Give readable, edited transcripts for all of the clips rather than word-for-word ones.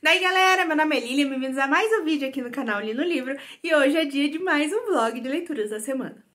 Daí galera, meu nome é Lilian, bem-vindos a mais um vídeo aqui no canal Li no Livro e hoje é dia de mais um vlog de leituras da semana.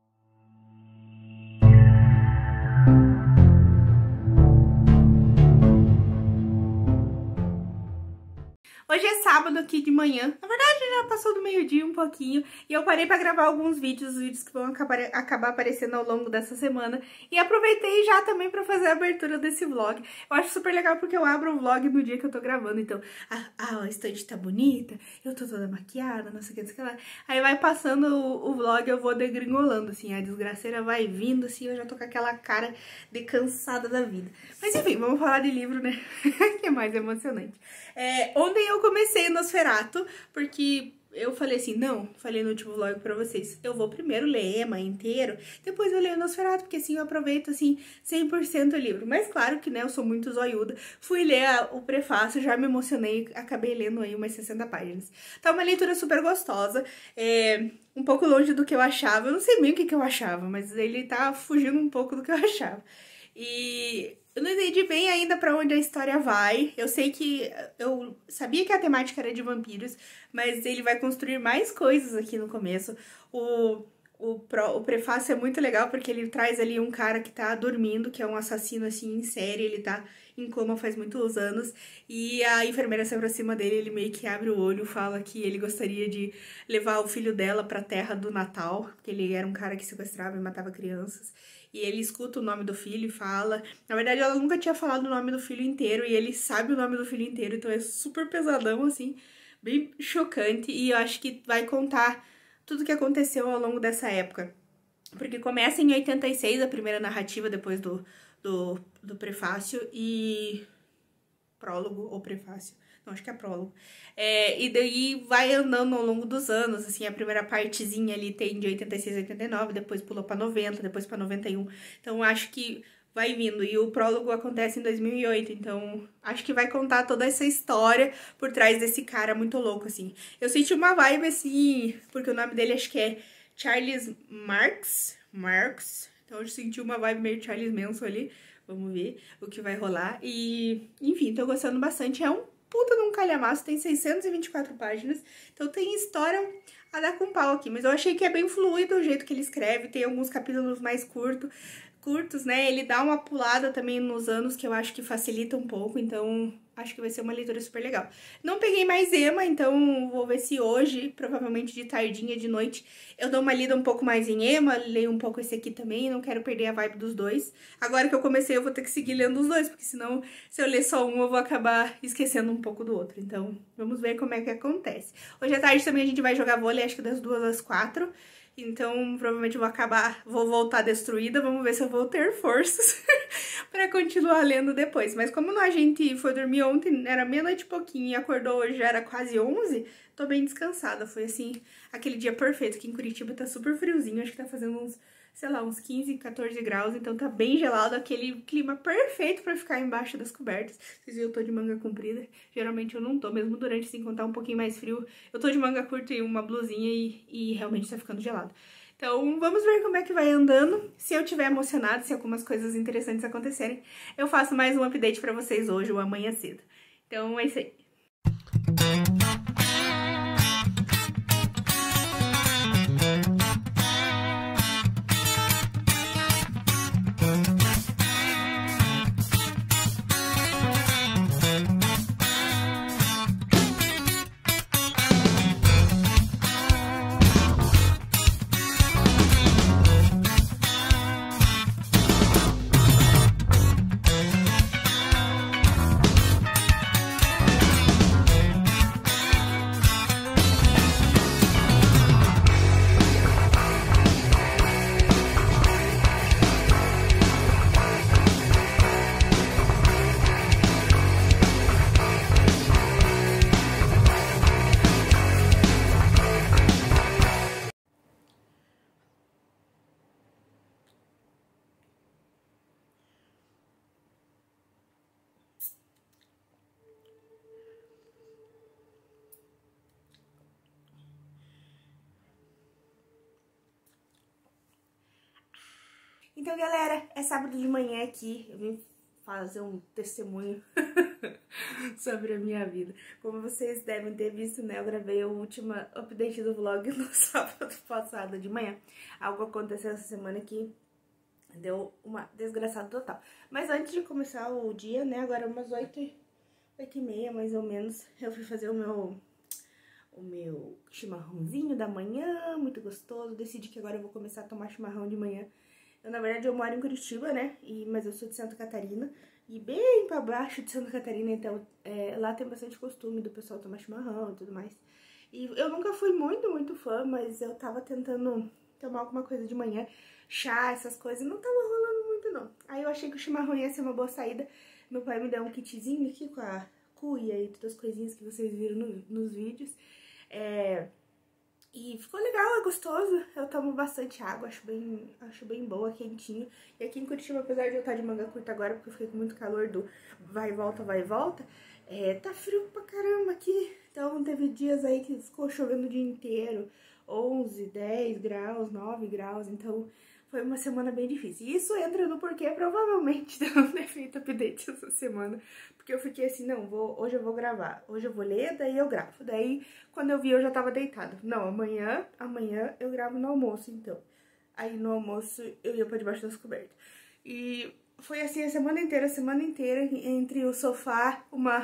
Hoje é sábado aqui de manhã, na verdade já passou do meio-dia um pouquinho, e eu parei pra gravar alguns vídeos, os vídeos que vão acabar aparecendo ao longo dessa semana, e aproveitei já também pra fazer a abertura desse vlog. Eu acho super legal porque eu abro o vlog no dia que eu tô gravando, então a estante tá bonita, eu tô toda maquiada, não sei o que, não sei o que lá. Aí vai passando o vlog, eu vou degringolando, assim, a desgraceira vai vindo, assim, eu já tô com aquela cara de cansada da vida. Mas enfim, vamos falar de livro, né, que é mais emocionante. Ontem eu comecei o Nosferatu, porque eu falei assim, não, falei no último vlog pra vocês, eu vou primeiro ler Emma inteiro, depois eu leio o Nosferatu, porque assim eu aproveito, assim, 100% o livro. Mas claro que, né, eu sou muito zoiuda, fui ler o prefácio, já me emocionei, acabei lendo aí umas 60 páginas. Tá uma leitura super gostosa, um pouco longe do que eu achava, eu não sei bem o que eu achava, mas ele tá fugindo um pouco do que eu achava. E eu não entendi bem ainda pra onde a história vai. Eu sei que... eu sabia que a temática era de vampiros, mas ele vai construir mais coisas aqui no começo. O prefácio é muito legal porque ele traz ali um cara que tá dormindo, que é um assassino assim em série, ele tá em coma faz muitos anos, e a enfermeira se aproxima dele, ele meio que abre o olho, fala que ele gostaria de levar o filho dela pra terra do Natal, porque ele era um cara que sequestrava e matava crianças. E ele escuta o nome do filho e fala... Na verdade, ela nunca tinha falado o nome do filho inteiro, e ele sabe o nome do filho inteiro, então é super pesadão, assim, bem chocante, e eu acho que vai contar tudo o que aconteceu ao longo dessa época. Porque começa em 86, a primeira narrativa, depois do prefácio, e... prólogo ou prefácio? Não, acho que é prólogo. E daí vai andando ao longo dos anos, assim, a primeira partezinha ali tem de 86 a 89, depois pulou pra 90, depois pra 91. Então, acho que vai vindo. E o prólogo acontece em 2008, então acho que vai contar toda essa história por trás desse cara muito louco, assim. Eu senti uma vibe, assim, porque o nome dele acho que é Charles Marx. Então, eu senti uma vibe meio Charles Manson ali. Vamos ver o que vai rolar. E, enfim, tô gostando bastante. É um puta de um calhamaço, tem 624 páginas. Então tem história a dar com pau aqui. Mas eu achei que é bem fluido o jeito que ele escreve. Tem alguns capítulos mais curtos, né? Ele dá uma pulada também nos anos que eu acho que facilita um pouco. Então, acho que vai ser uma leitura super legal. Não peguei mais Emma, então vou ver se hoje, provavelmente de tardinha, de noite, eu dou uma lida um pouco mais em Emma, leio um pouco esse aqui também, não quero perder a vibe dos dois. Agora que eu comecei, eu vou ter que seguir lendo os dois, porque senão, se eu ler só um, eu vou acabar esquecendo um pouco do outro. Então, vamos ver como é que acontece. Hoje à tarde também a gente vai jogar vôlei, acho que das 2 às 4. Então, provavelmente vou voltar destruída, vamos ver se eu vou ter forças pra continuar lendo depois. Mas como a gente foi dormir ontem, era meia-noite e pouquinho, e acordou hoje, já era quase 11, tô bem descansada. Foi assim, aquele dia perfeito, que em Curitiba tá super friozinho, acho que tá fazendo uns, sei lá, uns 15, 14 graus, então tá bem gelado, aquele clima perfeito pra ficar embaixo das cobertas. Vocês viram, eu tô de manga comprida, geralmente eu não tô, mesmo durante, assim, quando tá um pouquinho mais frio, eu tô de manga curta e uma blusinha e realmente tá ficando gelado. Então, vamos ver como é que vai andando. Se eu tiver emocionada, se algumas coisas interessantes acontecerem, eu faço mais um update pra vocês hoje ou amanhã cedo. Então, é isso aí. Então, galera, é sábado de manhã aqui, eu vim fazer um testemunho sobre a minha vida. Como vocês devem ter visto, né, eu gravei o último update do vlog no sábado passado de manhã. Algo aconteceu essa semana que deu uma desgraçada total. Mas antes de começar o dia, né, agora umas 8h30 mais ou menos, eu fui fazer o meu chimarrãozinho da manhã, muito gostoso. Decidi que agora eu vou começar a tomar chimarrão de manhã. Na verdade, eu moro em Curitiba, né, mas eu sou de Santa Catarina. E bem pra baixo de Santa Catarina, então lá tem bastante costume do pessoal tomar chimarrão e tudo mais. E eu nunca fui muito fã, mas eu tava tentando tomar alguma coisa de manhã, chá, essas coisas, não tava rolando muito não. Aí eu achei que o chimarrão ia ser uma boa saída. Meu pai me deu um kitzinho aqui com a cuia e todas as coisinhas que vocês viram nos vídeos. E ficou legal, é gostoso. Eu tomo bastante água, acho bem boa, quentinho. E aqui em Curitiba, apesar de eu estar de manga curta agora, porque eu fiquei com muito calor do vai e volta, tá frio pra caramba aqui. Então teve dias aí que ficou chovendo o dia inteiro, 11, 10 graus, 9 graus, então foi uma semana bem difícil. E isso entra no porquê provavelmente de não ter feito update essa semana. Porque eu fiquei assim, não, hoje eu vou gravar, hoje eu vou ler, daí eu gravo. Daí, quando eu vi, eu já tava deitada. Não, amanhã eu gravo no almoço, então. Aí no almoço eu ia pra debaixo das cobertas. E foi assim a semana inteira, entre o sofá,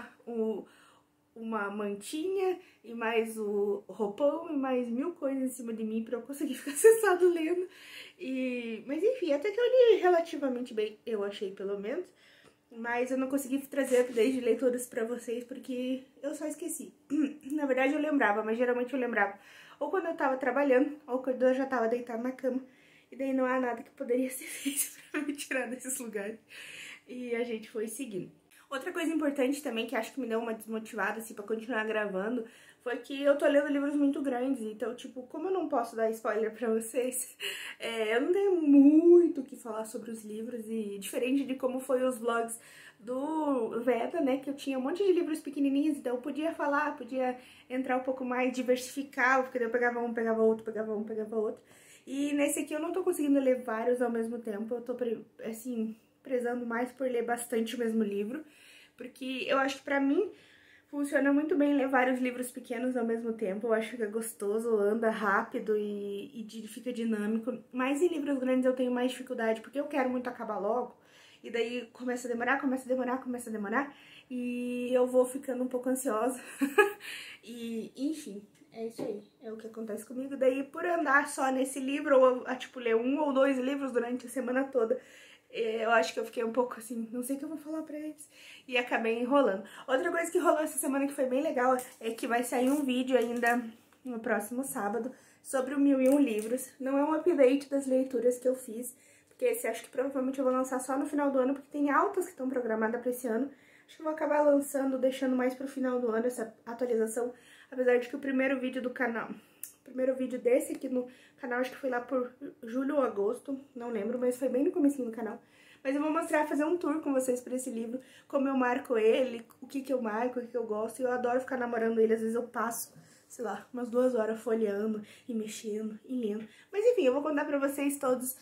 uma mantinha e mais o roupão e mais 1000 coisas em cima de mim pra eu conseguir ficar sentado lendo. Mas enfim, até que eu li relativamente bem, eu achei pelo menos. Mas eu não consegui trazer update de leituras pra vocês porque eu só esqueci. Na verdade eu lembrava, mas geralmente eu lembrava ou quando eu tava trabalhando ou quando eu já tava deitada na cama. E daí não há nada que poderia ser feito pra me tirar desses lugares. E a gente foi seguindo. Outra coisa importante também, que acho que me deu uma desmotivada, assim, pra continuar gravando, foi que eu tô lendo livros muito grandes, então, tipo, como eu não posso dar spoiler pra vocês, eu não tenho muito o que falar sobre os livros, e diferente de como foi os vlogs do Veda, né, que eu tinha um monte de livros pequenininhos, então eu podia falar, podia entrar um pouco mais, diversificar, porque daí eu pegava um, pegava outro, pegava um, pegava outro, e nesse aqui eu não tô conseguindo ler vários ao mesmo tempo, eu tô, assim, prezando mais por ler bastante o mesmo livro, porque eu acho que pra mim funciona muito bem ler vários livros pequenos ao mesmo tempo, eu acho que é gostoso, anda rápido e fica dinâmico, mas em livros grandes eu tenho mais dificuldade, porque eu quero muito acabar logo, e daí começa a demorar, e eu vou ficando um pouco ansiosa, e enfim, é isso aí, é o que acontece comigo. Daí por andar só nesse livro, ou tipo ler 1 ou 2 livros durante a semana toda, eu acho que eu fiquei um pouco assim, não sei o que eu vou falar pra eles, e acabei enrolando. Outra coisa que rolou essa semana que foi bem legal é que vai sair um vídeo ainda no próximo sábado sobre o 1001 livros. Não é um update das leituras que eu fiz, porque esse acho que provavelmente eu vou lançar só no final do ano, porque tem altas que estão programadas pra esse ano. Acho que eu vou acabar lançando, deixando mais pro final do ano essa atualização, apesar de que o primeiro vídeo do canal... O primeiro vídeo desse aqui no canal, acho que foi lá por julho ou agosto, não lembro, mas foi bem no comecinho do canal. Mas eu vou mostrar, fazer um tour com vocês por esse livro, como eu marco ele, o que eu marco, o que eu gosto. E eu adoro ficar namorando ele, às vezes eu passo, sei lá, umas 2 horas folheando e mexendo e lendo. Mas enfim, eu vou contar pra vocês todos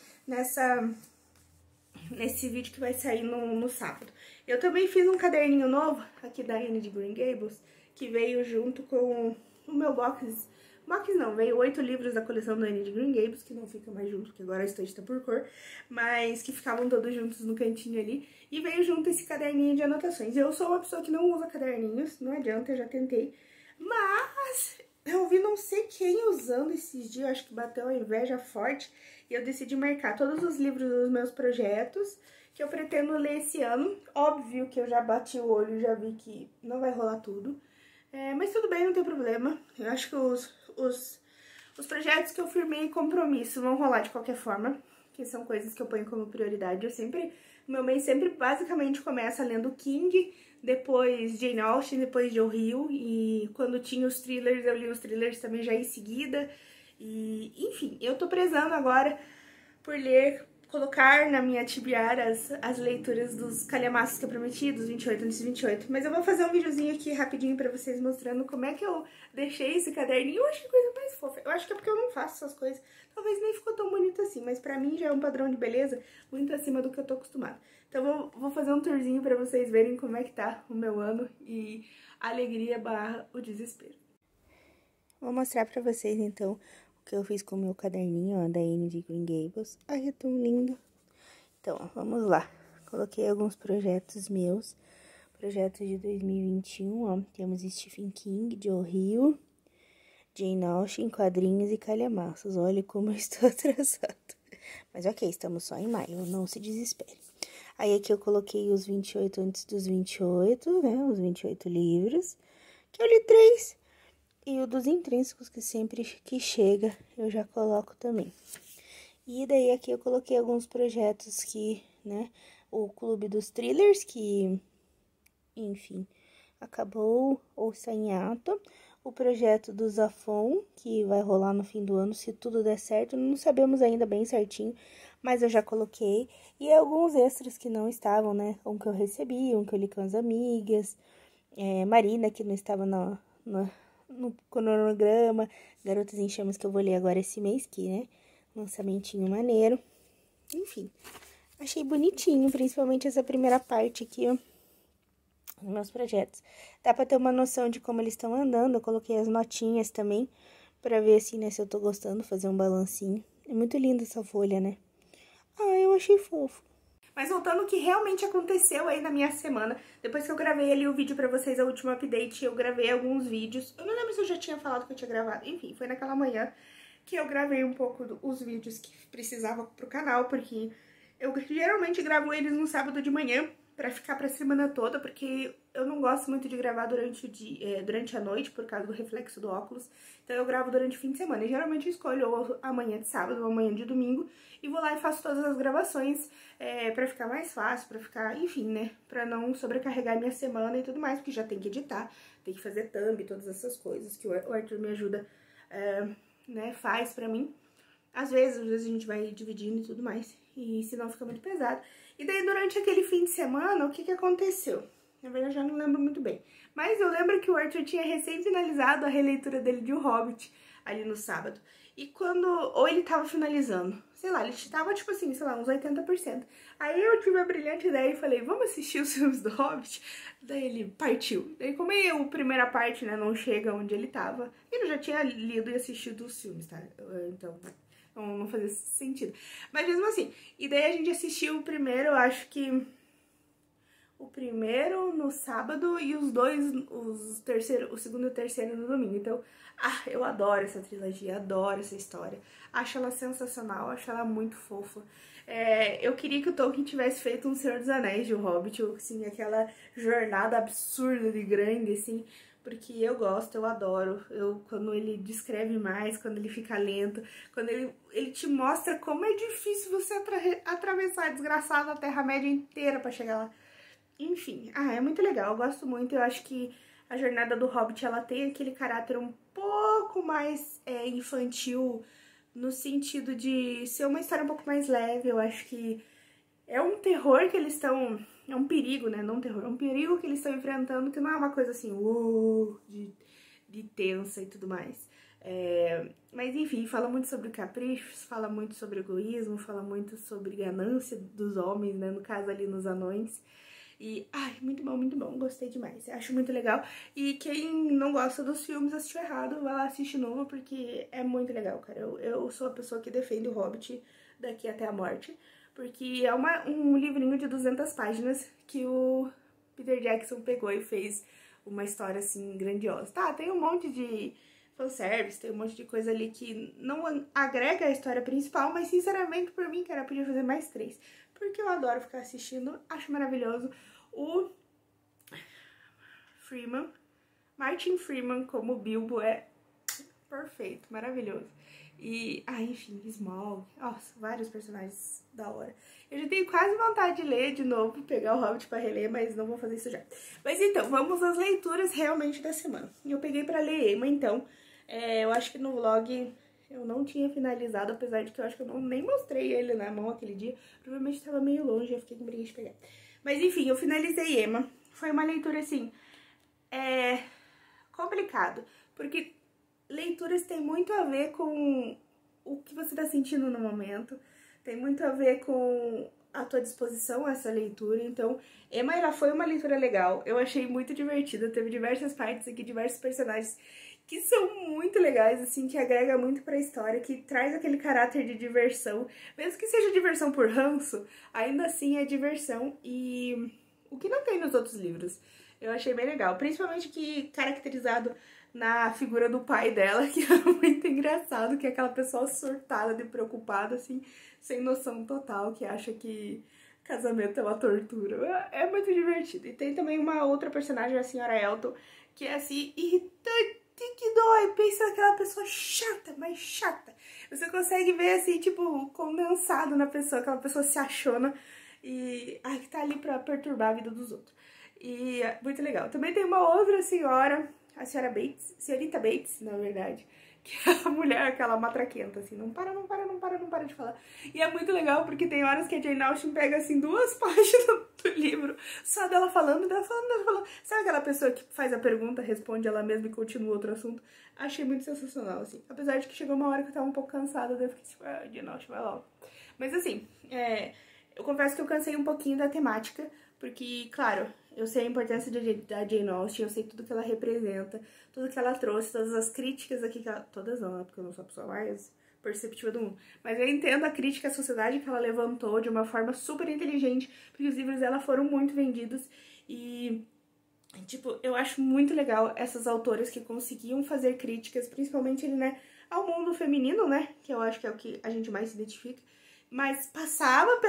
nesse vídeo que vai sair no sábado. Eu também fiz um caderninho novo, aqui da Anne de Green Gables, que veio junto com o meu box não, veio 8 livros da coleção da Anne de Green Gables, que não fica mais junto, porque agora a estante tá por cor, mas que ficavam todos juntos no cantinho ali, e veio junto esse caderninho de anotações. Eu sou uma pessoa que não usa caderninhos, não adianta, eu já tentei, mas eu vi não sei quem usando esses dias, acho que bateu uma inveja forte, e eu decidi marcar todos os livros dos meus projetos, que eu pretendo ler esse ano. Óbvio que eu já bati o olho e já vi que não vai rolar tudo, mas tudo bem, não tem problema. Eu acho que os projetos que eu firmei compromisso vão rolar de qualquer forma, que são coisas que eu ponho como prioridade. Meu mês sempre basicamente começa lendo King, depois Jane Austen, depois Joe Hill, e quando tinha os thrillers, eu li os thrillers também já em seguida. E enfim, eu tô prezando agora por ler colocar na minha tibiara as leituras dos calhamaços que eu prometi, dos 28 antes de 28. Mas eu vou fazer um videozinho aqui rapidinho pra vocês mostrando como é que eu deixei esse caderninho. Eu acho que coisa mais fofa. Eu acho que é porque eu não faço essas coisas. Talvez nem ficou tão bonito assim, mas pra mim já é um padrão de beleza muito acima do que eu tô acostumada. Então eu vou fazer um tourzinho pra vocês verem como é que tá o meu ano e a alegria barra o desespero. Vou mostrar pra vocês então que eu fiz com o meu caderninho, ó, da Anne de Green Gables. Ai, é tão lindo. Então, vamos lá. Coloquei alguns projetos meus. Projetos de 2021, ó. Temos Stephen King, Joe Hill, Jane Austen, quadrinhos e calhamaços. Olha como eu estou atrasada. Mas ok, estamos só em maio, não se desespere. Aí aqui eu coloquei os 28 antes dos 28, né? Os 28 livros. Que eu li 3. E o dos intrínsecos, que sempre que chega, eu já coloco também. E daí aqui eu coloquei alguns projetos que, né, o Clube dos Thrillers, que, enfim, acabou ou está em ato. O projeto do Zafon, que vai rolar no fim do ano, se tudo der certo. Não sabemos ainda bem certinho, mas eu já coloquei. E alguns extras que não estavam, né, um que eu recebi, um que eu li com as amigas. Marina, que não estava no cronograma, Garotas em Chamas, que eu vou ler agora esse mês, que, né, lançamentinho maneiro. Enfim, achei bonitinho, principalmente essa primeira parte aqui, ó, dos meus projetos. Dá pra ter uma noção de como eles estão andando, eu coloquei as notinhas também, pra ver, assim, né, se eu tô gostando, fazer um balancinho. É muito linda essa folha, né? Ah, eu achei fofo. Mas voltando ao que realmente aconteceu aí na minha semana, depois que eu gravei ali o vídeo pra vocês, a última update, eu gravei alguns vídeos. Eu não lembro se eu já tinha falado que eu tinha gravado. Enfim, foi naquela manhã que eu gravei um pouco os vídeos que precisava pro canal, porque eu geralmente gravo eles no sábado de manhã pra ficar pra semana toda, porque eu não gosto muito de gravar durante o dia, durante a noite, por causa do reflexo do óculos. Então eu gravo durante o fim de semana. E geralmente eu escolho ou amanhã de sábado ou amanhã de domingo e vou lá e faço todas as gravações pra ficar mais fácil, pra ficar, enfim, né, pra não sobrecarregar minha semana e tudo mais, porque já tem que editar, tem que fazer thumb, todas essas coisas que o Arthur me ajuda, né, faz pra mim. Às vezes a gente vai dividindo e tudo mais, e senão fica muito pesado. E daí, durante aquele fim de semana, o que aconteceu? Na verdade, eu já não lembro muito bem. Mas eu lembro que o Arthur tinha recém-finalizado a releitura dele de O Hobbit, ali no sábado. E quando... Ou ele tava finalizando, sei lá, ele tava, tipo assim, sei lá, uns 80%. Aí eu tive a brilhante ideia e falei, vamos assistir os filmes do Hobbit? Daí ele partiu. Daí, como a primeira parte, né, não chega onde ele tava, ele já tinha lido e assistido os filmes, tá? Então... não fazia sentido. Mas mesmo assim, e daí a gente assistiu o primeiro, eu acho que o primeiro no sábado e os dois, o segundo e o terceiro no domingo. Então, eu adoro essa trilogia, adoro essa história. Acho ela sensacional, acho ela muito fofa. Eu queria que o Tolkien tivesse feito um Senhor dos Anéis de O Hobbit, assim, aquela jornada absurda de grande, assim, porque eu gosto, eu adoro, quando ele descreve mais, quando ele fica lento, quando ele te mostra como é difícil você atravessar a desgraçada Terra-média inteira pra chegar lá. Enfim, é muito legal, eu gosto muito, eu acho que a jornada do Hobbit, ela tem aquele caráter um pouco mais infantil, no sentido de ser uma história um pouco mais leve. Eu acho que é um terror que eles estão... É um perigo, né? Não um terror. É um perigo que eles estão enfrentando, que não é uma coisa assim, de tensa e tudo mais. Mas enfim, fala muito sobre caprichos, fala muito sobre egoísmo, fala muito sobre ganância dos homens, né? No caso ali, nos anões. E, muito bom, gostei demais. Acho muito legal. E quem não gosta dos filmes assistiu errado, vai lá assistir novo, porque é muito legal, cara. Eu sou a pessoa que defende o Hobbit daqui até a morte, porque é um livrinho de 200 páginas que o Peter Jackson pegou e fez uma história, assim, grandiosa. Tá, tem um monte de fanservice, tem um monte de coisa ali que não agrega a história principal, mas, sinceramente, por mim, cara, podia fazer mais 3. Porque eu adoro ficar assistindo, acho maravilhoso. O Martin Freeman como Bilbo é perfeito, maravilhoso. E, enfim, Smaug, nossa, vários personagens da hora. Eu já tenho quase vontade de ler de novo, pegar o Hobbit pra reler, mas não vou fazer isso já. Mas então, vamos às leituras realmente da semana. Eu peguei pra ler Emma, então, eu acho que no vlog Eu não tinha finalizado, apesar de que eu acho que eu nem mostrei ele na mão aquele dia. Provavelmente estava meio longe, eu fiquei com preguiça de pegar. Mas enfim, eu finalizei Emma. Foi uma leitura, assim, complicado. Porque leituras têm muito a ver com o que você tá sentindo no momento. Tem muito a ver com a tua disposição a essa leitura. Então, Emma, ela foi uma leitura legal. Eu achei muito divertida. Teve diversas partes aqui, diversos personagens que são muito legais, assim, que agrega muito pra história, que traz aquele caráter de diversão. Mesmo que seja diversão por ranço, ainda assim é diversão. E o que não tem nos outros livros. Eu achei bem legal. Principalmente que caracterizado na figura do pai dela, que é muito engraçado, que é aquela pessoa surtada de preocupada, assim, sem noção total, que acha que casamento é uma tortura. É muito divertido. E tem também uma outra personagem, a senhora Elton, que é assim, irritante, que dói. Pensa naquela pessoa chata, mas chata. Você consegue ver, assim, tipo, condensado na pessoa, aquela pessoa se achona e que tá ali pra perturbar a vida dos outros. E é muito legal. Também tem uma outra senhora, a senhora Bates, senhorita Bates, na verdade, que é a mulher, aquela matraquenta, assim, não para de falar. E é muito legal, porque tem horas que a Jane Austen pega, assim, 2 páginas do livro, só dela falando. Sabe aquela pessoa que faz a pergunta, responde ela mesma e continua outro assunto? Achei muito sensacional, assim. Apesar de que chegou uma hora que eu tava um pouco cansada, daí eu fiquei tipo, Jane Austen, vai logo. Mas, assim, eu confesso que eu cansei um pouquinho da temática, porque, claro, eu sei a importância da Jane Austen, eu sei tudo que ela representa, tudo que ela trouxe, todas as críticas aqui que ela... Todas não, né? Porque eu não sou a pessoa mais perceptiva do mundo. Mas eu entendo a crítica à sociedade que ela levantou de uma forma super inteligente, porque os livros dela foram muito vendidos e... Tipo, eu acho muito legal essas autoras que conseguiam fazer críticas, principalmente, né, ao mundo feminino, né, que eu acho que é o que a gente mais se identifica, mas passava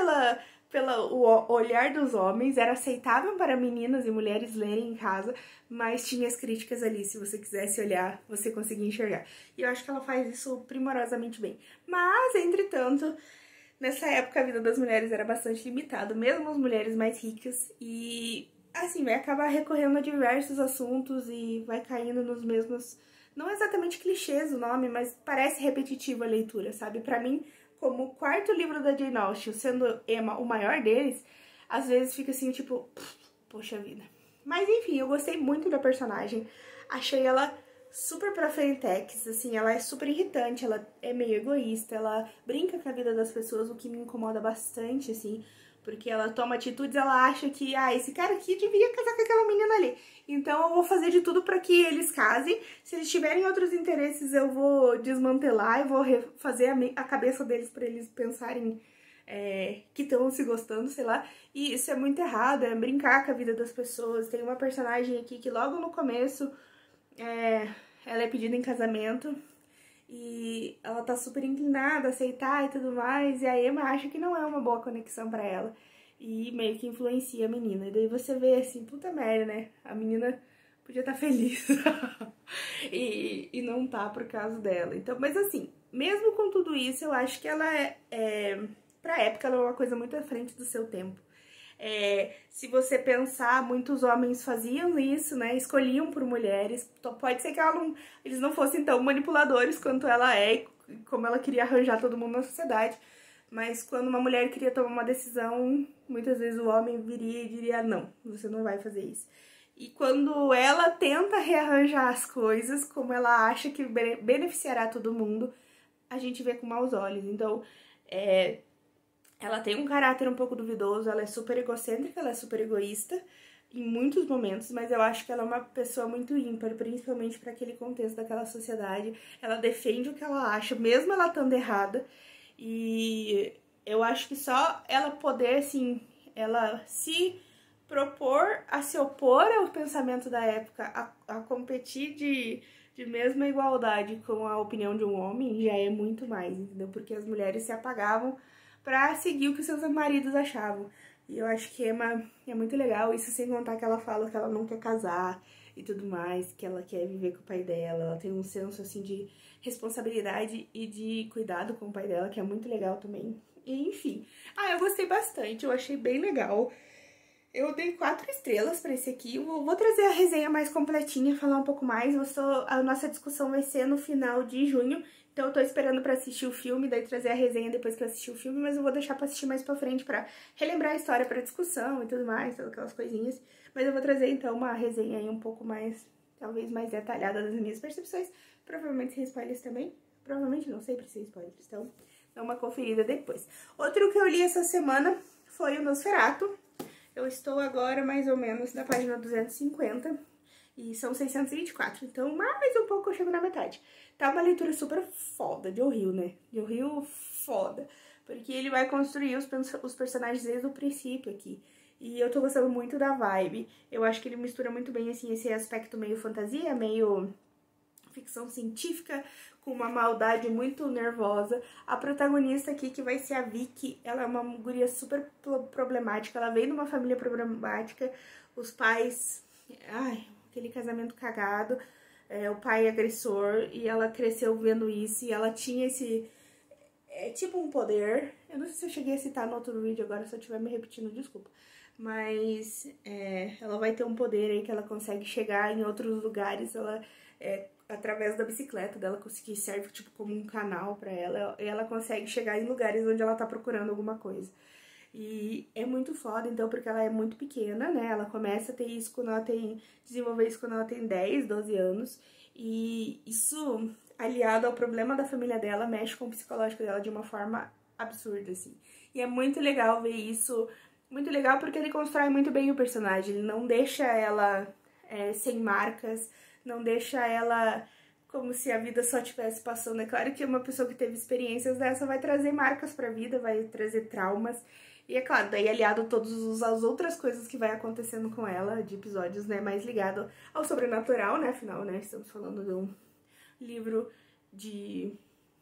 pelo olhar dos homens, era aceitável para meninas e mulheres lerem em casa, mas tinha as críticas ali, se você quisesse olhar, você conseguia enxergar. E eu acho que ela faz isso primorosamente bem. Mas, entretanto, nessa época a vida das mulheres era bastante limitada, mesmo as mulheres mais ricas, e assim, vai acabar recorrendo a diversos assuntos e vai caindo nos mesmos, não exatamente clichês o nome, mas parece repetitivo a leitura, sabe? Pra mim, como o quarto livro da Jane Austen, sendo Emma o maior deles, às vezes fica assim, tipo, poxa vida. Mas enfim, eu gostei muito da personagem, achei ela super pra frentex, assim, ela é super irritante, ela é meio egoísta, ela brinca com a vida das pessoas, o que me incomoda bastante, assim, porque ela toma atitudes, ela acha que, esse cara aqui devia casar com aquela menina ali. Então eu vou fazer de tudo pra que eles casem. Se eles tiverem outros interesses, eu vou desmantelar, eu vou refazer a cabeça deles pra eles pensarem que estão se gostando, sei lá. E isso é muito errado, é brincar com a vida das pessoas. Tem uma personagem aqui que logo no começo, ela é pedida em casamento. E ela tá super inclinada a aceitar e tudo mais, e a Emma acha que não é uma boa conexão pra ela, e meio que influencia a menina. E daí você vê assim, puta merda, né? A menina podia estar feliz e não tá por causa dela. Então, mas assim, mesmo com tudo isso, eu acho que ela pra época, ela é uma coisa muito à frente do seu tempo. Se você pensar, muitos homens faziam isso, né, escolhiam por mulheres, então pode ser que eles não fossem tão manipuladores quanto ela é, como ela queria arranjar todo mundo na sociedade, mas quando uma mulher queria tomar uma decisão, muitas vezes o homem viria e diria, não, você não vai fazer isso. E quando ela tenta rearranjar as coisas, como ela acha que beneficiará todo mundo, a gente vê com maus olhos. Então, ela tem um caráter um pouco duvidoso, ela é super egocêntrica, ela é super egoísta em muitos momentos, mas eu acho que ela é uma pessoa muito ímpar, principalmente para aquele contexto daquela sociedade. Ela defende o que ela acha, mesmo ela estando errada, e eu acho que só ela poder, assim, ela se propor a se opor ao pensamento da época, a competir de mesma igualdade com a opinião de um homem, já é muito mais, entendeu? Porque as mulheres se apagavam pra seguir o que seus maridos achavam. E eu acho que Emma é muito legal, isso sem contar que ela fala que ela não quer casar e tudo mais, que ela quer viver com o pai dela, ela tem um senso, assim, de responsabilidade e de cuidado com o pai dela, que é muito legal também. E, enfim, eu gostei bastante, eu achei bem legal. Eu dei 4 estrelas pra esse aqui. Vou trazer a resenha mais completinha, falar um pouco mais. A nossa discussão vai ser no final de junho. Então eu tô esperando pra assistir o filme, daí trazer a resenha depois que eu assistir o filme. Mas eu vou deixar pra assistir mais pra frente pra relembrar a história pra discussão e tudo mais, todas aquelas coisinhas. Mas eu vou trazer então uma resenha aí um pouco mais, talvez mais detalhada das minhas percepções. Provavelmente sem spoilers também. Provavelmente não, sempre sem spoilers. Então dá uma conferida depois. Outro que eu li essa semana foi o Nosferatu. Eu estou agora mais ou menos na página 250 e são 624, então mais um pouco eu chego na metade. Tá uma leitura super foda, Joe Hill, né? Joe Hill foda, porque ele vai construir os personagens desde o princípio aqui. E eu tô gostando muito da vibe. Eu acho que ele mistura muito bem, assim, esse aspecto meio fantasia, meio ficção científica, com uma maldade muito nervosa. A protagonista aqui, que vai ser a Vicky, ela é uma guria super problemática, ela veio de uma família problemática, os pais, ai, aquele casamento cagado, o pai agressor, e ela cresceu vendo isso, e ela tinha esse, tipo um poder, eu não sei se eu cheguei a citar no outro vídeo agora, se eu estiver me repetindo, desculpa, mas ela vai ter um poder aí que ela consegue chegar em outros lugares, ela através da bicicleta dela, que serve tipo como um canal pra ela, e ela consegue chegar em lugares onde ela tá procurando alguma coisa. E é muito foda, então, porque ela é muito pequena, né? Ela começa a ter isso quando ela desenvolver isso quando ela tem 10, 12 anos. E isso, aliado ao problema da família dela, mexe com o psicológico dela de uma forma absurda, assim. E é muito legal ver isso, muito legal porque ele constrói muito bem o personagem, ele não deixa ela sem marcas, não deixa ela como se a vida só estivesse passando. É claro que uma pessoa que teve experiências dessa vai trazer marcas pra vida, vai trazer traumas. E é claro, daí aliado a todas as outras coisas que vai acontecendo com ela, de episódios, né, mais ligado ao sobrenatural, né, afinal, né, estamos falando de um livro de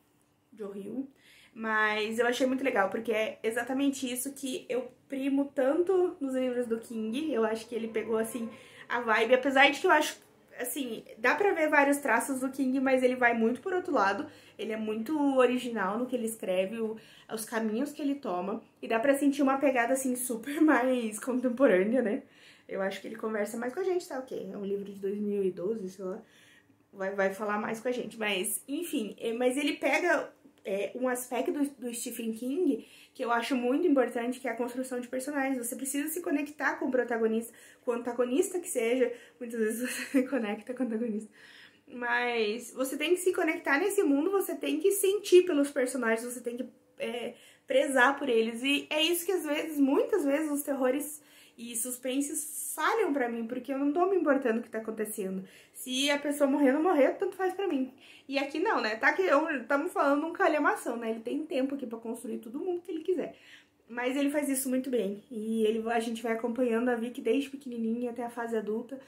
Joe Hill. Mas eu achei muito legal, porque é exatamente isso que eu primo tanto nos livros do King. Eu acho que ele pegou, assim, a vibe, apesar de que eu acho, assim, dá pra ver vários traços do King, mas ele vai muito por outro lado. Ele é muito original no que ele escreve, os caminhos que ele toma. E dá pra sentir uma pegada, assim, super mais contemporânea, né? Eu acho que ele conversa mais com a gente, tá? Ok, é um livro de 2012, sei lá. Vai falar mais com a gente. Mas, enfim, mas ele pega um aspecto do Stephen King que eu acho muito importante, que é a construção de personagens. Você precisa se conectar com o protagonista, com o antagonista que seja. Muitas vezes você se conecta com o antagonista. Mas você tem que se conectar nesse mundo, você tem que sentir pelos personagens, você tem que prezar por eles. E é isso que às vezes, muitas vezes, os terrores e suspenses falham pra mim, porque eu não tô me importando o que tá acontecendo. Se a pessoa morrer ou não morrer, tanto faz pra mim. E aqui não, né? Tá que estamos falando de um calhamação, né? Ele tem tempo aqui pra construir todo mundo que ele quiser. Mas ele faz isso muito bem. E a gente vai acompanhando a Vicky desde pequenininha até a fase adulta.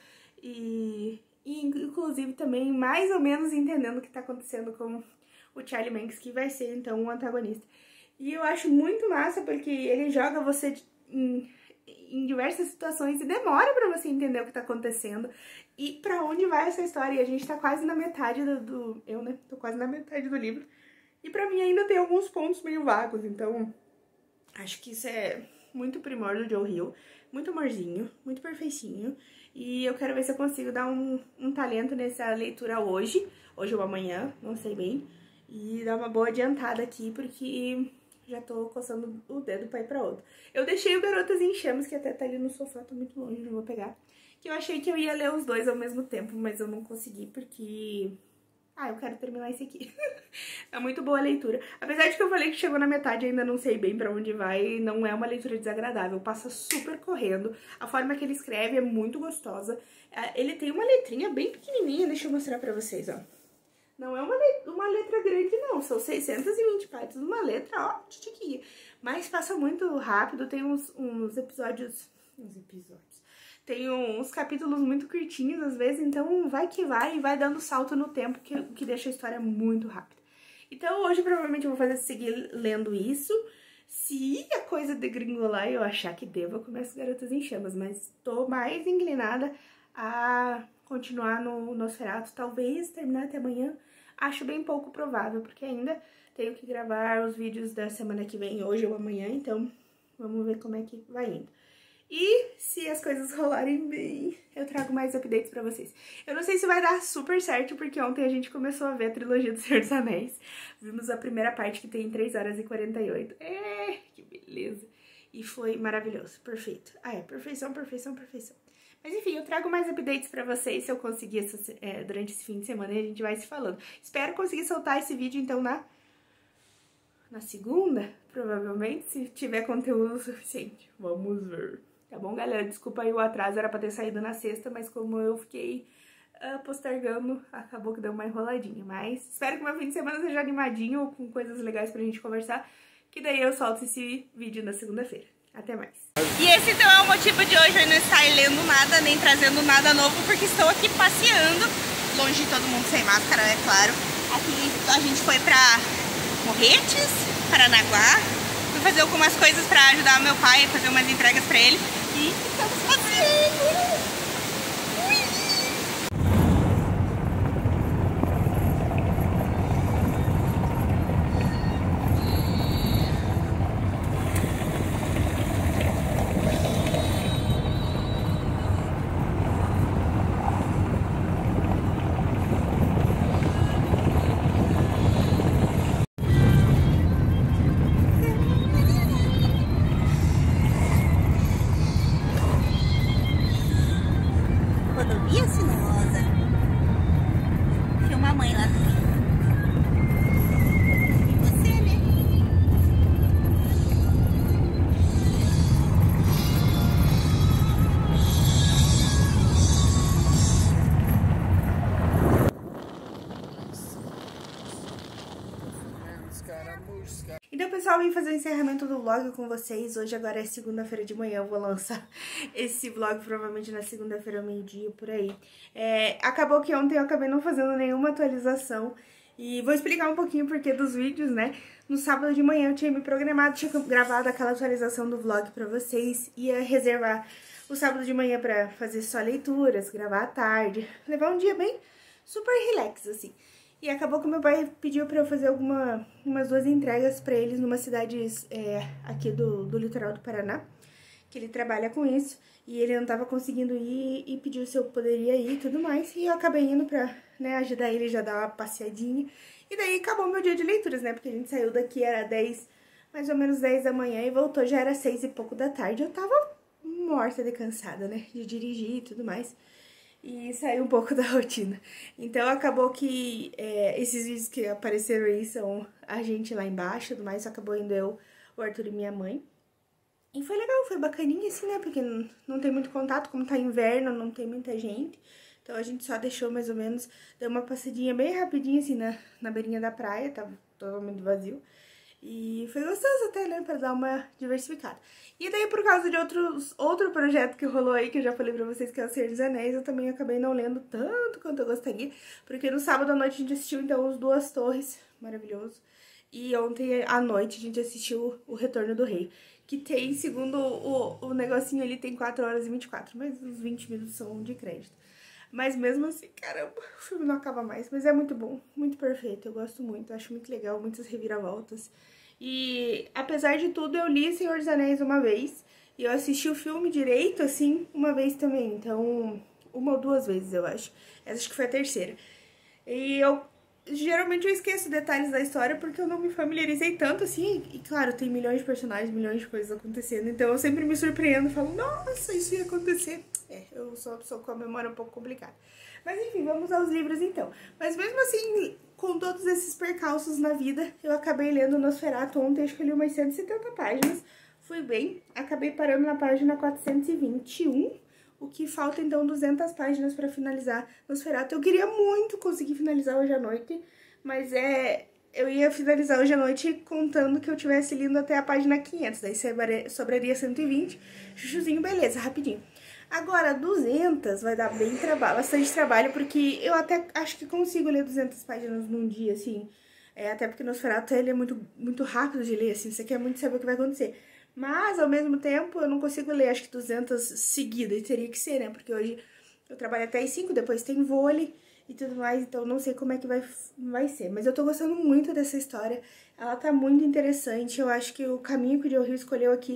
E inclusive também mais ou menos entendendo o que tá acontecendo com o Charlie Manx, que vai ser então o antagonista. E eu acho muito massa porque ele joga você em diversas situações e demora pra você entender o que tá acontecendo e pra onde vai essa história. E a gente tá quase na metade eu, né, tô quase na metade do livro. E pra mim ainda tem alguns pontos meio vagos, então acho que isso é muito primor do Joe Hill. Muito amorzinho, muito perfeitinho. E eu quero ver se eu consigo dar um talento nessa leitura hoje ou amanhã, não sei bem. E dar uma boa adiantada aqui, porque já tô coçando o dedo pra ir pra outro. Eu deixei o Garotas em Chamas, que até tá ali no sofá, tô muito longe, não vou pegar. Que eu achei que eu ia ler os dois ao mesmo tempo, mas eu não consegui, porque eu quero terminar esse aqui. É muito boa a leitura. Apesar de que eu falei que chegou na metade, ainda não sei bem pra onde vai, não é uma leitura desagradável, passa super correndo. A forma que ele escreve é muito gostosa. Ele tem uma letrinha bem pequenininha, deixa eu mostrar pra vocês, ó. Não é uma letra grande, não. São 620 páginas, uma letra, ó, titiquinha. Mas passa muito rápido, tem uns episódios... Tem uns capítulos muito curtinhos, às vezes, então vai que vai e vai dando salto no tempo, que deixa a história muito rápida. Então hoje provavelmente eu vou seguir lendo isso. Se a coisa degringolar e eu achar que devo, eu começo Garotas em Chamas, mas tô mais inclinada a continuar no Nosferatu, talvez terminar até amanhã. Acho bem pouco provável, porque ainda tenho que gravar os vídeos da semana que vem, hoje ou amanhã, então vamos ver como é que vai indo. E se as coisas rolarem bem, eu trago mais updates pra vocês. Eu não sei se vai dar super certo, porque ontem a gente começou a ver a trilogia do Senhor dos Anéis. Vimos a primeira parte, que tem 3 horas e 48. Que beleza. E foi maravilhoso, perfeito. Perfeição, perfeição, perfeição. Mas enfim, eu trago mais updates pra vocês se eu conseguir durante esse fim de semana, e a gente vai se falando. Espero conseguir soltar esse vídeo, então, na segunda, provavelmente, se tiver conteúdo suficiente. Vamos ver. Tá bom, galera? Desculpa aí o atraso, era pra ter saído na sexta, mas como eu fiquei postergando, acabou que deu uma enroladinha. Mas espero que meu fim de semana seja animadinho, com coisas legais pra gente conversar, que daí eu solto esse vídeo na segunda-feira. Até mais. E esse então é o motivo de hoje eu não estar lendo nada, nem trazendo nada novo, porque estou aqui passeando, longe de todo mundo, sem máscara, é claro. Aqui a gente foi pra Morretes, Paranaguá, fui fazer algumas coisas pra ajudar meu pai, fazer umas entregas pra ele, e estamos passeando! Rodovia Sinuosa. Filma a mãe lá também. E você, né? Então, pessoal, vim fazer o encerramento do vlog com vocês. Hoje agora é segunda-feira de manhã, eu vou lançar esse vlog provavelmente na segunda-feira ao meio-dia, por aí. Acabou que ontem eu acabei não fazendo nenhuma atualização e vou explicar um pouquinho o porquê dos vídeos, né? No sábado de manhã eu tinha me programado, tinha gravado aquela atualização do vlog pra vocês, ia reservar o sábado de manhã pra fazer só leituras, gravar à tarde, levar um dia bem super relax, assim. E acabou que meu pai pediu pra eu fazer umas 2 entregas pra eles numa cidade aqui do litoral do Paraná, que ele trabalha com isso, e ele não tava conseguindo ir e pediu se eu poderia ir e tudo mais, e eu acabei indo pra, né, ajudar ele já dar uma passeadinha, e daí acabou meu dia de leituras, né, porque a gente saiu daqui, era 10, mais ou menos 10 da manhã, e voltou, já era 6 e pouco da tarde, eu tava morta de cansada, né, de dirigir e tudo mais. E sair um pouco da rotina. Então acabou que esses vídeos que apareceram aí são a gente lá embaixo, tudo mais, acabou indo eu, o Arthur e minha mãe. E foi legal, foi bacaninha assim, né, porque não tem muito contato, como tá inverno, não tem muita gente. Então a gente só deixou mais ou menos, deu uma passadinha bem rapidinha assim na beirinha da praia, tava totalmente vazio. E foi gostoso até, né, pra dar uma diversificada. E daí, por causa de outro projeto que rolou aí, que eu já falei pra vocês, que é o Senhor dos Anéis, eu também acabei não lendo tanto quanto eu gostaria, porque no sábado à noite a gente assistiu, então, os Duas Torres, maravilhoso. E ontem à noite a gente assistiu o Retorno do Rei, que tem, segundo o negocinho ali, tem 4 horas e 24, mas os 20 minutos são de crédito. Mas mesmo assim, caramba, o filme não acaba mais. Mas é muito bom, muito perfeito, eu gosto muito, acho muito legal, muitas reviravoltas. E apesar de tudo, eu li Senhor dos Anéis uma vez, e eu assisti o filme direito, assim, uma vez também. Então, 1 ou 2 vezes, eu acho. Essa acho que foi a terceira. E geralmente eu esqueço detalhes da história porque eu não me familiarizei tanto, assim. E claro, tem milhões de personagens, milhões de coisas acontecendo. Então eu sempre me surpreendo e falo, nossa, isso ia acontecer. Eu sou uma pessoa com a memória um pouco complicada. Mas enfim, vamos aos livros então. Mas mesmo assim, com todos esses percalços na vida, eu acabei lendo Nosferatu ontem, acho que eu li umas 170 páginas. Fui bem, acabei parando na página 421, o que falta então 200 páginas para finalizar Nosferatu. Eu queria muito conseguir finalizar hoje à noite, mas eu ia finalizar hoje à noite contando que eu tivesse lido até a página 500, daí sobraria 120, chuchuzinho, beleza, rapidinho. Agora, 200 vai dar bastante trabalho, porque eu até acho que consigo ler 200 páginas num dia, assim. Até porque Nosferatu, ele é muito, muito rápido de ler, assim, você quer muito saber o que vai acontecer. Mas, ao mesmo tempo, eu não consigo ler, acho que 200 seguidas, teria que ser, né? Porque hoje eu trabalho até às 5, depois tem vôlei e tudo mais, então não sei como é que vai ser. Mas eu tô gostando muito dessa história, ela tá muito interessante, eu acho que o caminho que o Joe Hill escolheu aqui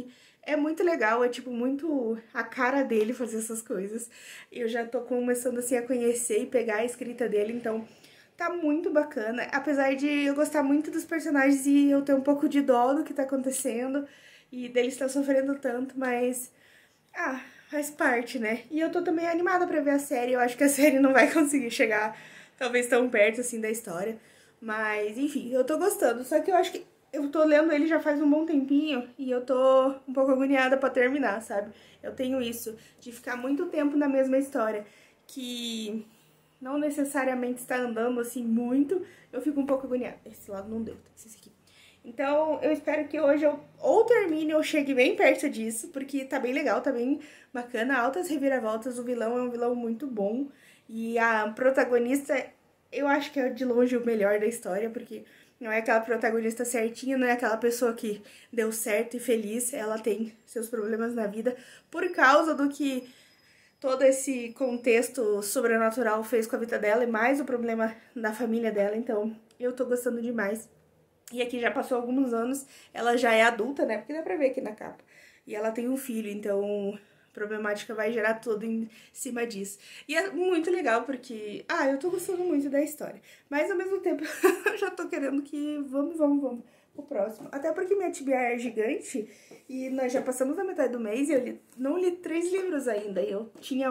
É muito legal, é tipo muito a cara dele fazer essas coisas. Eu já tô começando assim a conhecer e pegar a escrita dele, então tá muito bacana. Apesar de eu gostar muito dos personagens e eu ter um pouco de dó do que tá acontecendo e deles estar sofrendo tanto, mas faz parte, né? E eu tô também animada pra ver a série. Eu acho que a série não vai conseguir chegar talvez tão perto assim da história, mas enfim, eu tô gostando. Só que eu acho que eu tô lendo ele já faz um bom tempinho e eu tô um pouco agoniada pra terminar, sabe? Eu tenho isso, de ficar muito tempo na mesma história, que não necessariamente está andando assim muito, eu fico um pouco agoniada. Esse lado não deu, tem que ser esse aqui. Então, eu espero que hoje eu ou termine ou chegue bem perto disso, porque tá bem legal, tá bem bacana, altas reviravoltas, o vilão é um vilão muito bom, e a protagonista, eu acho que é de longe o melhor da história, porque não é aquela protagonista certinha, não é aquela pessoa que deu certo e feliz, ela tem seus problemas na vida por causa do que todo esse contexto sobrenatural fez com a vida dela e mais o problema da família dela, então eu tô gostando demais. E aqui já passou alguns anos, ela já é adulta, né? Porque dá pra ver aqui na capa. E ela tem um filho, então a problemática vai gerar tudo em cima disso. E é muito legal porque, eu tô gostando muito da história. Mas ao mesmo tempo, eu já tô querendo que vamos pro próximo. Até porque minha TBR é gigante e nós já passamos a metade do mês e eu não li 3 livros ainda. E eu tinha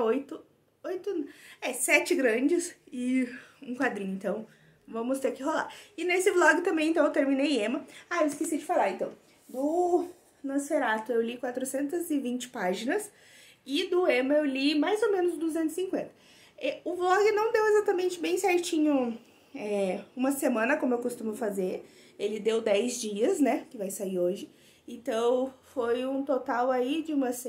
7 grandes e um quadrinho, então vamos ter que rolar. E nesse vlog também, então, eu terminei Emma. Eu esqueci de falar, então. Do Nosferatu eu li 420 páginas. E do Emma eu li mais ou menos 250. O vlog não deu exatamente bem certinho uma semana, como eu costumo fazer. Ele deu 10 dias, né, que vai sair hoje. Então, foi um total aí de umas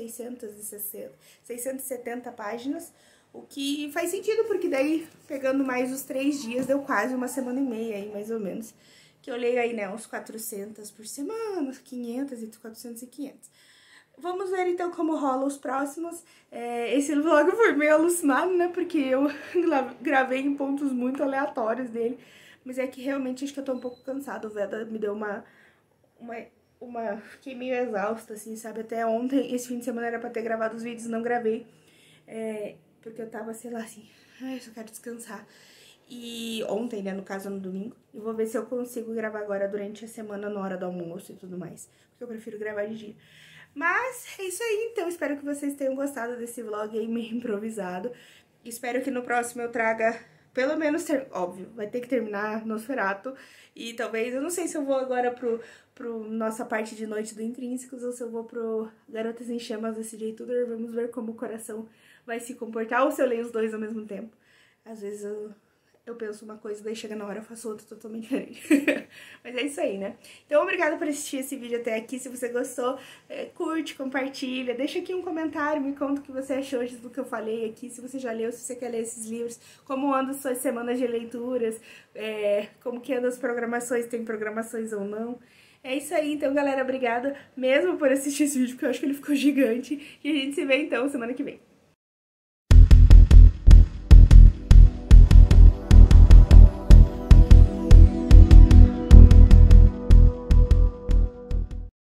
670 páginas. O que faz sentido, porque daí, pegando mais os 3 dias, deu quase uma semana e meia aí, mais ou menos. Que eu leio aí, né, uns 400 por semana, 500, entre 400 e 500. Vamos ver, então, como rola os próximos. Esse vlog foi meio alucinado, né, porque eu gravei em pontos muito aleatórios dele. Mas é que realmente acho que eu tô um pouco cansada. O Veda me deu uma... Fiquei meio exausta, assim, sabe? Até ontem, esse fim de semana era pra ter gravado os vídeos, não gravei. Porque eu tava, sei lá, assim, eu só quero descansar. E ontem, né, no caso, no domingo, eu vou ver se eu consigo gravar agora durante a semana, na hora do almoço e tudo mais. Porque eu prefiro gravar de dia. Mas é isso aí, então, espero que vocês tenham gostado desse vlog aí meio improvisado. Espero que no próximo eu traga, pelo menos, óbvio, vai ter que terminar Nosferatu. E talvez, eu não sei se eu vou agora pro nossa parte de noite do Intrínsecos ou se eu vou pro Garotas em Chamas da CJ Tudor. Vamos ver como o coração vai se comportar ou se eu leio os dois ao mesmo tempo. Às vezes eu penso uma coisa, daí chega na hora eu faço outra totalmente diferente. Mas é isso aí, né? Então, obrigada por assistir esse vídeo até aqui. Se você gostou, curte, compartilha, deixa aqui um comentário, me conta o que você achou do que eu falei aqui, se você já leu, se você quer ler esses livros, como andam suas semanas de leituras, como que andam as programações, tem programações ou não. É isso aí, então, galera, obrigada mesmo por assistir esse vídeo, porque eu acho que ele ficou gigante. E a gente se vê, então, semana que vem.